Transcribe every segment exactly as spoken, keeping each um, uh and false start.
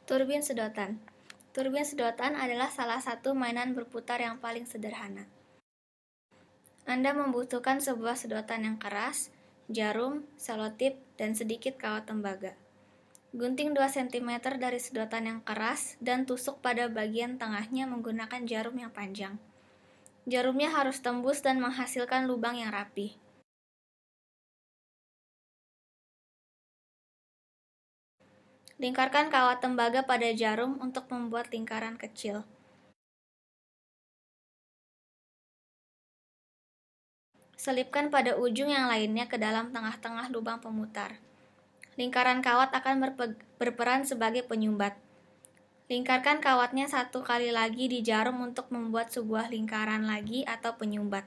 Turbin sedotan. Turbin sedotan adalah salah satu mainan berputar yang paling sederhana. Anda membutuhkan sebuah sedotan yang keras, jarum, selotip, dan sedikit kawat tembaga. Gunting dua sentimeter dari sedotan yang keras dan tusuk pada bagian tengahnya menggunakan jarum yang panjang. Jarumnya harus tembus dan menghasilkan lubang yang rapi. Lingkarkan kawat tembaga pada jarum untuk membuat lingkaran kecil. Selipkan pada ujung yang lainnya ke dalam tengah-tengah lubang pemutar. Lingkaran kawat akan berperan sebagai penyumbat. Lingkarkan kawatnya satu kali lagi di jarum untuk membuat sebuah lingkaran lagi atau penyumbat.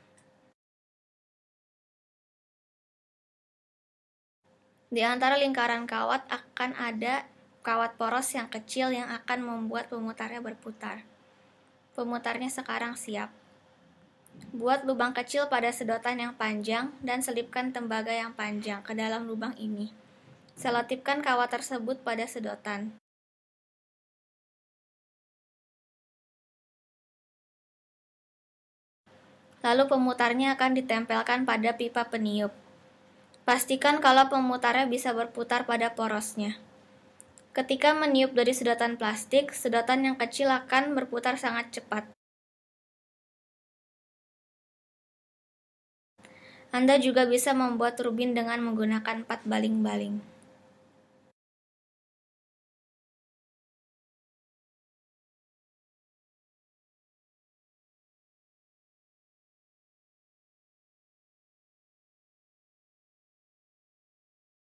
Di antara lingkaran kawat akan ada kawat poros yang kecil yang akan membuat pemutarnya berputar. Pemutarnya sekarang siap. Buat lubang kecil pada sedotan yang panjang dan selipkan tembaga yang panjang ke dalam lubang ini. Selotipkan kawat tersebut pada sedotan. Lalu pemutarnya akan ditempelkan pada pipa peniup. Pastikan kalau pemutarnya bisa berputar pada porosnya. Ketika meniup dari sedotan plastik, sedotan yang kecil akan berputar sangat cepat. Anda juga bisa membuat turbin dengan menggunakan empat baling-baling.